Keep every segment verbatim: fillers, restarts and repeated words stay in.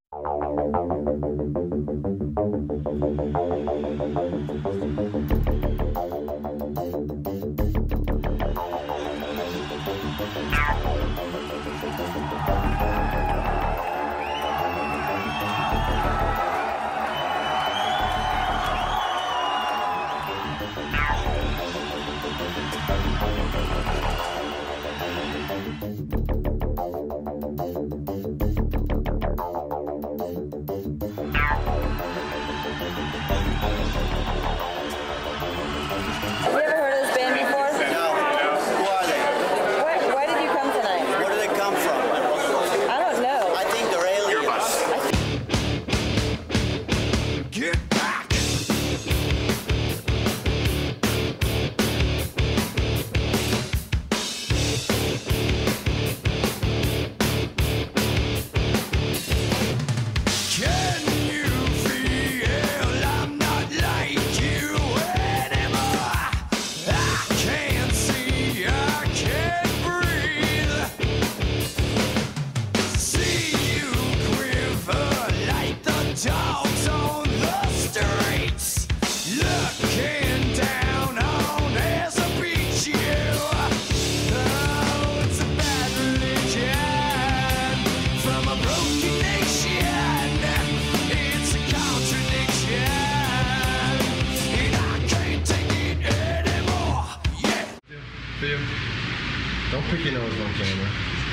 Don't pick your nose on camera.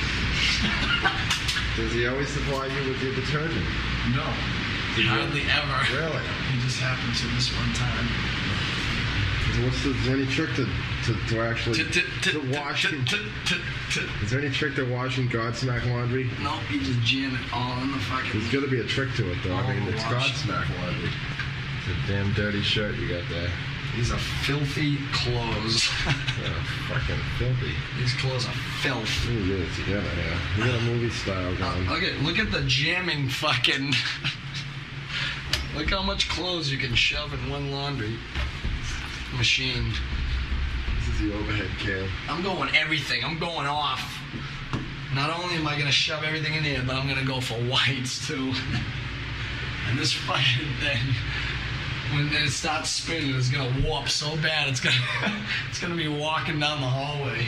Does he always supply you with your detergent? No. Hardly ever. Really? He just happened to this one time. What's the, is there any trick to, to, to actually to washing? Is there any trick to washing Godsmack laundry? No, you just jam it all in the fucking... There's got to be a trick to it, though. I mean, it's Godsmack laundry. It's a damn dirty shirt you got there. These are filthy clothes. Oh, fucking filthy. These clothes are filth. Ooh, get it together, yeah. You got a movie style going. Uh, look at look at the jamming fucking... Look how much clothes you can shove in one laundry machine. This is the overhead cam. I'm going everything. I'm going off. Not only am I going to shove everything in here, but I'm going to go for whites, too. And this fucking thing... When it starts spinning, it's gonna warp so bad. It's gonna, it's gonna be walking down the hallway.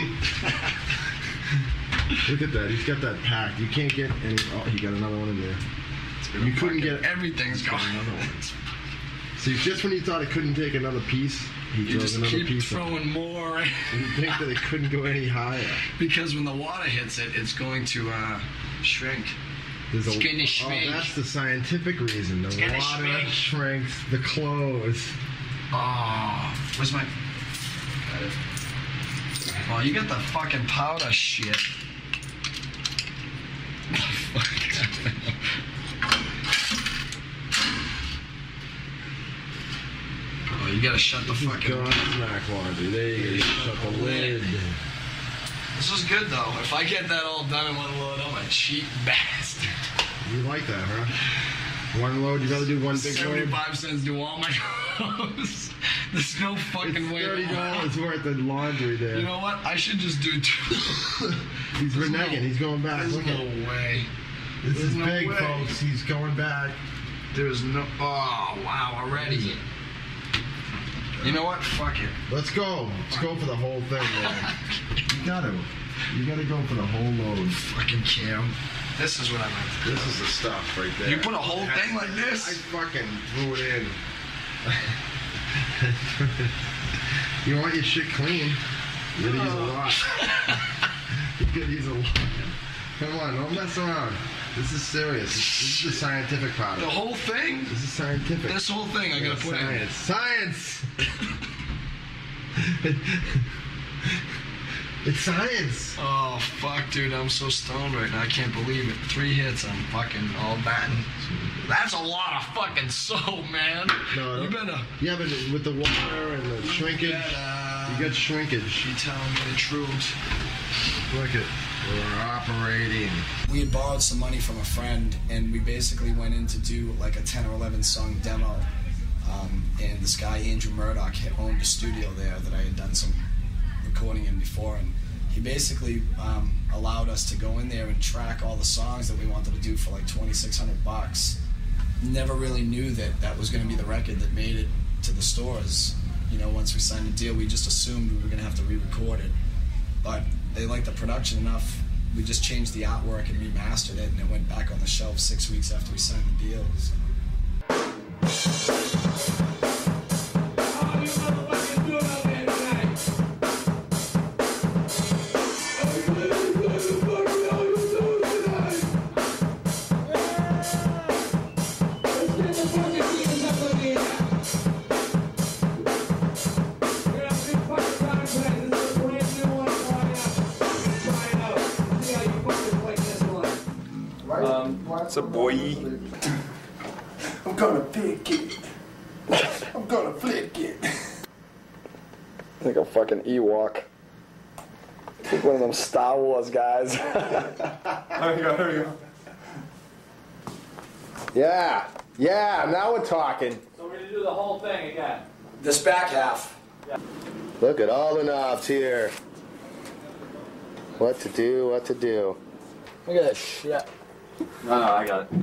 Look at that. He's got that packed. You can't get any. Oh, he got another one in there. You couldn't get everything's gone. Another one. See, just when you thought it couldn't take another piece, he you throws just another keep piece. throwing more. You think that it couldn't go any higher? Because when the water hits it, it's going to uh, shrink. There's it's a, going to shrink. Oh, that's the scientific reason. The it's water shrink. shrinks the clothes. Oh, where's my... Got it. Oh, you got the fucking powder shit. Oh, you gotta shut the fucking... Godsmack laundry. There you go. Shut the lid. This is good, though. If I get that all done in one load, I'm a cheap bastard. You like that, huh? One load, you gotta do one big load? seventy-five cents do all my clothes. There's no fucking it's way. thirty dollars worth of laundry there. You know what? I should just do two. He's reneging. No, he's going back. There's Look no at way. This there's is no big, way. folks. He's going back. There's no... Oh, wow, already. You know what? Fuck it. Let's go. Let's go for the whole thing, man. You gotta. You gotta go for the whole load. Fucking Cam. This is what I meant to do. This is the stuff right there. You put a whole thing like this? I fucking threw it in. You want your shit clean? You gotta use a lot. You gotta use a lot. Come on, don't mess around. This is serious. This is the scientific part of it. The whole thing? This is scientific. This whole thing I gotta put science. in. Science! It's science. Oh, fuck, dude. I'm so stoned right now. I can't believe it. Three hits, I'm fucking all batting. That's a lot of fucking soap, man. No, you better... Yeah, but with the water and the shrinkage, you, better, you got shrinkage. You telling me the truth. Look at... We're operating. We had borrowed some money from a friend, and we basically went in to do like a ten or eleven song demo. Um, and this guy, Andrew Murdoch, had owned a studio there that I had done some recording in before, and he basically um, allowed us to go in there and track all the songs that we wanted to do for like twenty-six hundred bucks. Never really knew that that was going to be the record that made it to the stores. You know, once we signed the deal, we just assumed we were going to have to re-record it. But they liked the production enough, we just changed the artwork and remastered it, and it went back on the shelf six weeks after we signed the deal. So. What's up, boy? I'm gonna pick it. I'm gonna flick it. I think I'm fucking Ewok. I think one of them Star Wars guys. There you go, there you go. Yeah, yeah, now we're talking. So we're gonna do the whole thing again. This back half. Yeah. Look at all the knobs here. What to do, what to do. Look at that shit. No, no, I got it.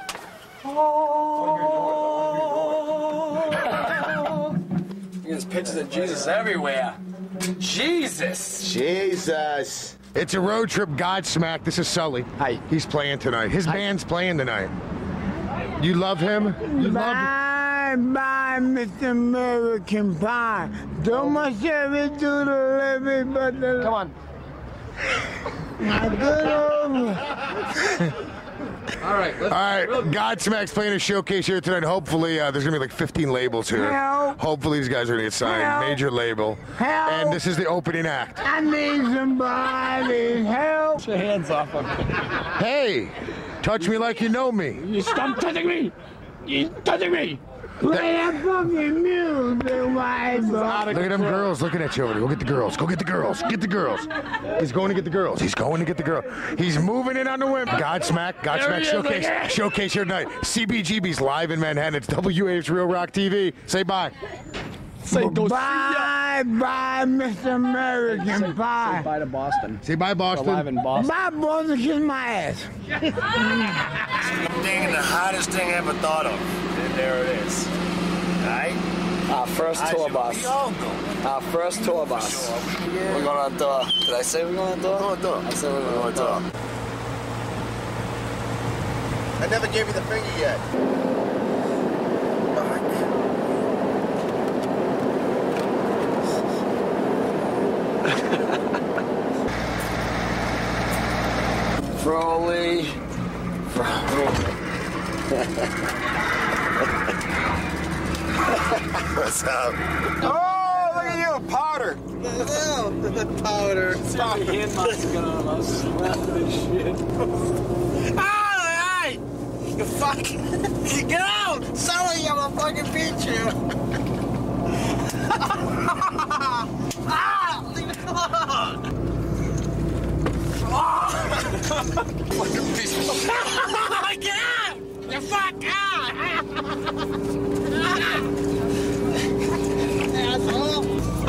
There's pictures of Jesus everywhere. Jesus! Jesus. It's a road trip Godsmack. This is Sully. Hi. He's playing tonight. His Hi. band's playing tonight. You love him? You love him? Bye, bye, Mister American Pie. Don't much ever do the living, but the... Come on. My good old... All right. Let's, All right, Godsmack's playing a showcase here tonight. Hopefully, uh, there's gonna be like fifteen labels here. Help. Hopefully, these guys are gonna get signed. Help. Major label. Help. And this is the opening act. I need somebody help. Get your hands off of me. Hey, touch me like you know me. You stop touching me. You touching me. Play that fucking music, white boy. Look at them girls looking at you over there. Go get the girls. Go get the girls. Get the girls. He's going to get the girls. He's going to get the girl. He's moving in on the whim. Godsmack. Godsmack showcase. Showcase here tonight. C B G B's live in Manhattan. It's W H Real Rock T V. Say bye. Say go Bye, bye, Mister American Pie. Bye to Boston. Say bye, Boston. We're live in Boston. Bye, Boston, kiss my ass. Thing, the hardest thing I ever thought of. And there it is. Right? Our first tour bus. Our first tour bus. We're going on tour. Did I say we're going on tour? Go on tour. I said we're going on tour. I never gave you the finger yet. Froley. Froley. What's up? Oh, look at you, powder. Oh, powder. Sorry, hand mouse got on us. Slapping this shit. Oh, hey! You fucking... Get out! Sorry, I'm gonna fucking beat you. Ah! Leave it alone! Fucking piece of shit. Get out! You fuck out! Asshole!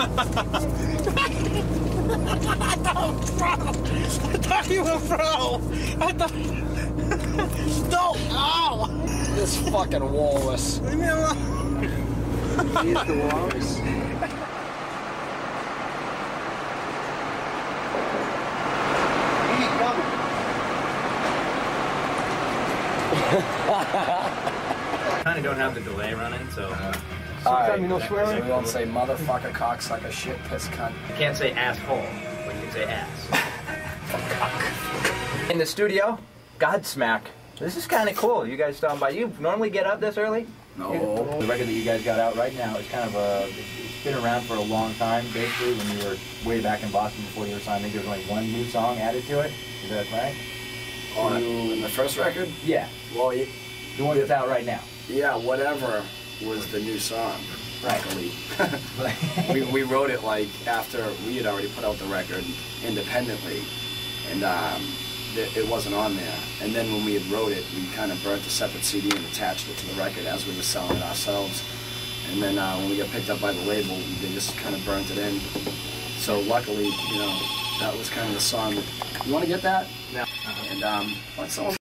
I thought I thought you were pro! I thought... No! Ow! This fucking walrus. Leave me alone. He's the walrus. Kind of don't have the delay running, so uh, Alright, you know swearing? So we won't say motherfucker, cocksucker, shit, piss, cunt. you can't say asshole, but you can say ass. In the studio, Godsmack. This is kind of cool. You guys stopping by. You normally get up this early? No. The record that you guys got out right now is kind of a. It's been around for a long time. Basically, when you were way back in Boston before you were signed, I think there was only one new song added to it. Is that right? On the first record? Yeah. Well, y- The one that's out right now. yeah, whatever was the new song. Right. Luckily. we, we wrote it like after we had already put out the record independently, and um, it, it wasn't on there. And then when we had wrote it, we kind of burnt the separate C D and attached it to the record as we were selling it ourselves. And then uh, when we got picked up by the label, they just kind of burnt it in. So luckily, you know, that was kind of the song. You want to get that? No. And um, let someone